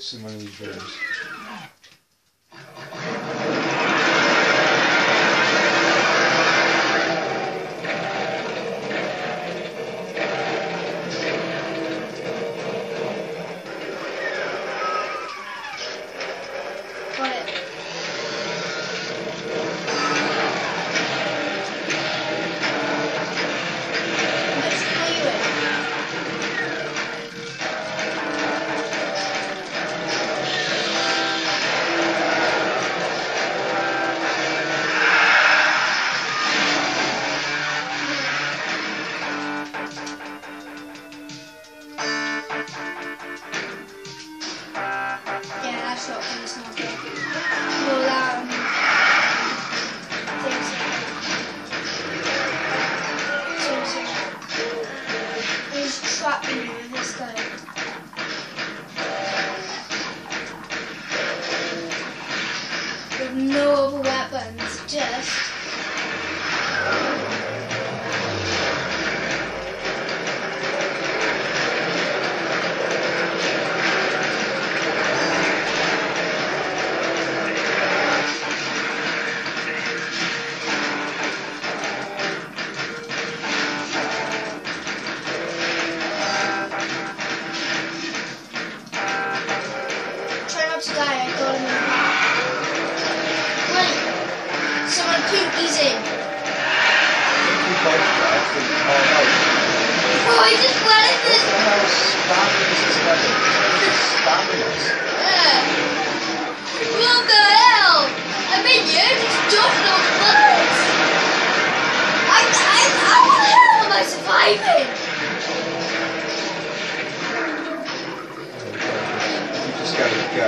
books in one of these rooms. Got it. Let's clear it. Yeah, that's what it's not good. Well, he's trapping me with this guy. With no other weapons, just. Try not to die, I got him in the back. Wait! Someone pinkies in! Oh, he just went in this! Yeah. What the hell? I mean, you just dodged all the bullets! How the hell am I surviving? You just gotta go.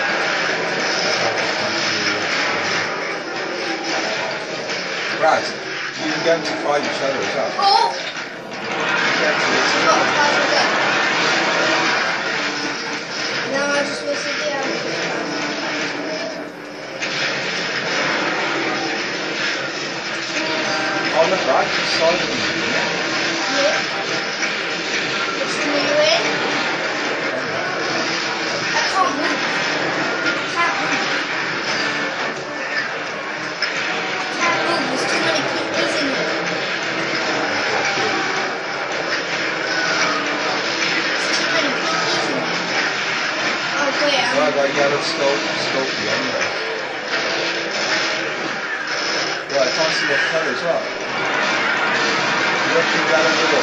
Brad, you can get to fight each other as well. Oh! Now I just wasted the ammo. On the right side of the room. Yeah. Which one are you in? I can't move. Can't move. Can't move. There's too many pinkies in there. There's too many pinkies in there. Oh, wait. Oh, I got yellow scope anyway. Right, I can't see what colour as well. Look at that little.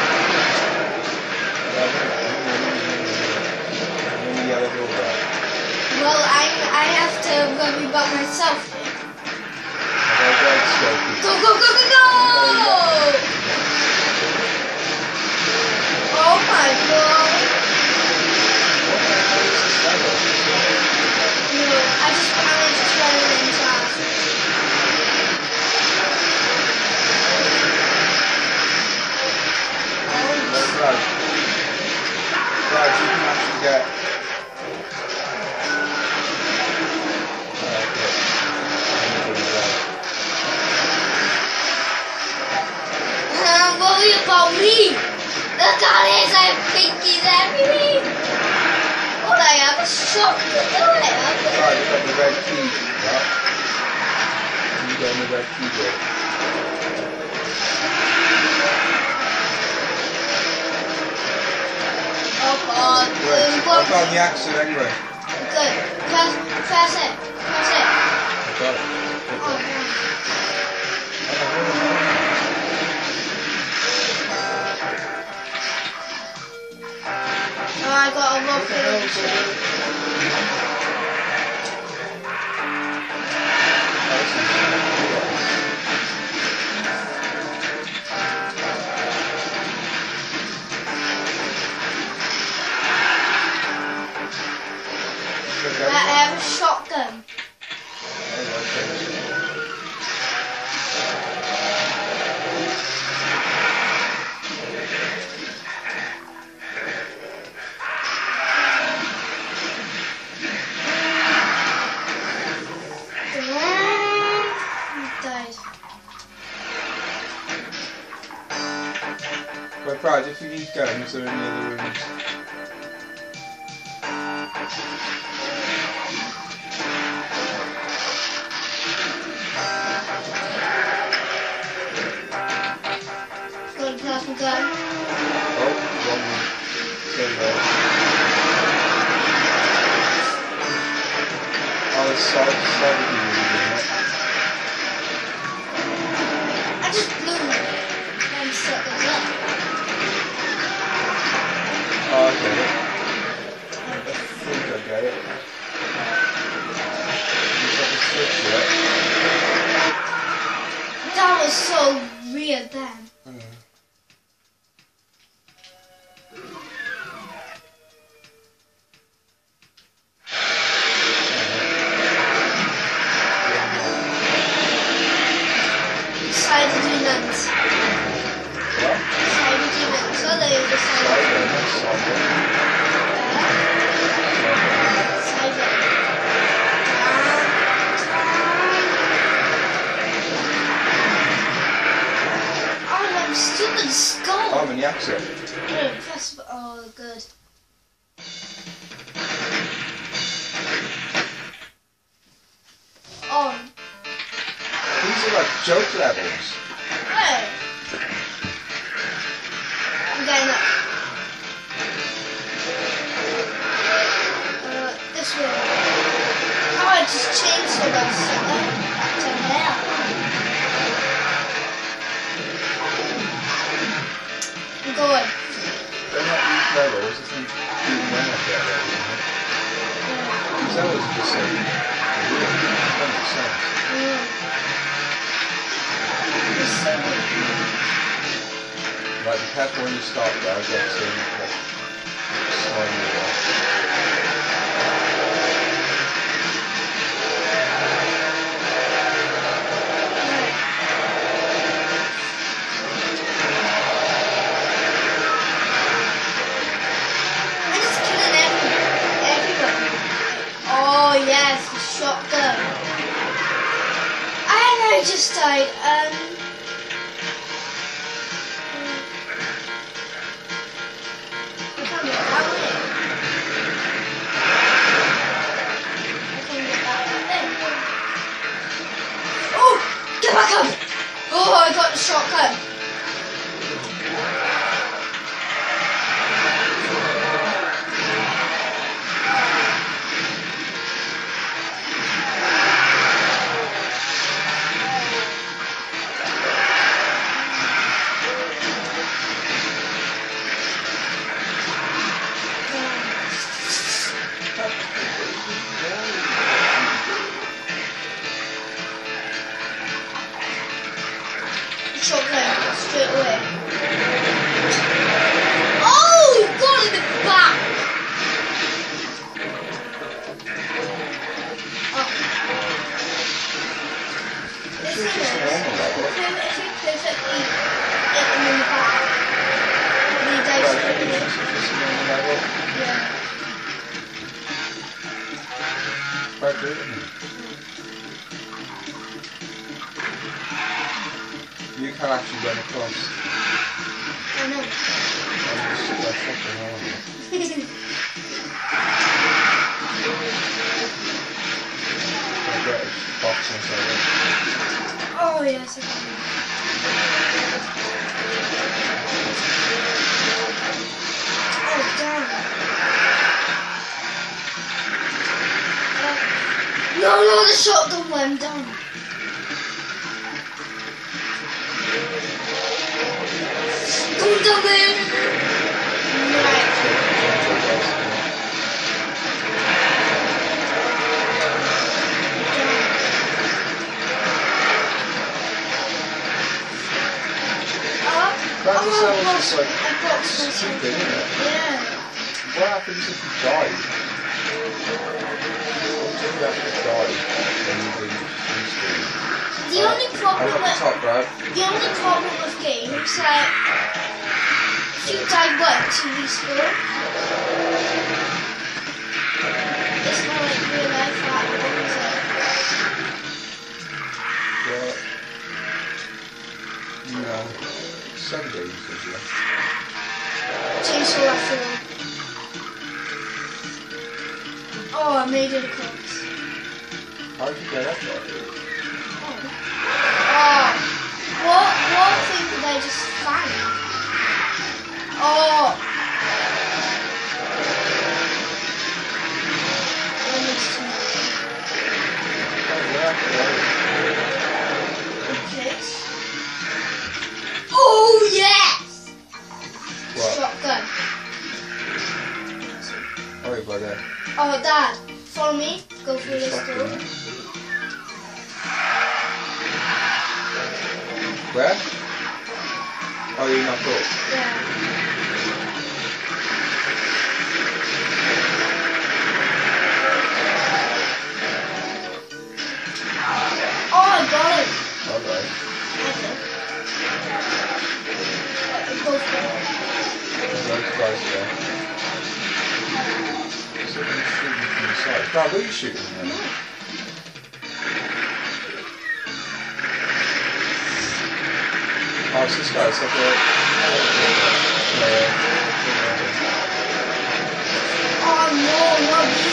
Maybe yellow or red. Well, I have to go be by myself. Red scope. Go, go, go, go, go! Oh my god. No, I just ran into class. Right, you can actually get. Worry about me. Look at this, I have pinkies everywhere. All I have is shock to do it. Right, you've got the red key, right? You got the red keyboard. Oh god. Right, I've got the accent anyway. Good. Press it. Press it. I've got it. Oh, yeah. Oh, I got a lot of I have a shotgun. But Brad, if you need guns, are in the other rooms. Oh, the side of you doing it. I just blew and set those up. Oh, I get it. I think I get it. You got the switch yet? That was so weird then. Cyber demons. What? Cyber demons. So they were the cyber. Cyber. Oh, I'm stupid skull. I'm in the exit. Oh, good. Oh. These are like joke levels. Hey. I'm getting up. This way. Oh, I just changed so that's to hell. I'm going. They're not these levels, I think even when I get there, isn't it? These levels are just like weird. That makes sense. It's so good. Like, be careful when you start there, I get some like slimy off. I'm just killing everybody. Oh yes, the shotgun. And I just died. I can't get that way. I can't get that way. Oh, get back up! Oh, I got the shotgun. Shotgun straight away. Oh, you got it in the back. Oh. The thing is, if you perfectly hit them in the back, they die straight away. Yeah. Quite good, isn't it? You can actually run across. I know. I'm just like fucking hell. I get a box inside it. Oh yes, I can. Oh damn. No, the shotgun went down. Go down there. Right. That just sounds just like I got stupid, isn't it? Yeah. What happens if you die? What do you have to die when you do respawn? The only problem I'm at the top, Brad. the only problem with games that if you die once you respawn. It's not like real life that is it? Well, no. Some games do, yeah. Chainsaw after all. Oh, I made it across. How did you get up there? Oh, what thing did I just find? Oh. Almost too much. Dad, follow me. Go through this Stuck in door. there. Where? Oh, you're not cool. Yeah. Oh, I got it. Alright. Go for it. There's no device there. Something's shooting from the side. Dad, what are you shooting at? Oh, it's this guy. It's like a... Oh no, not these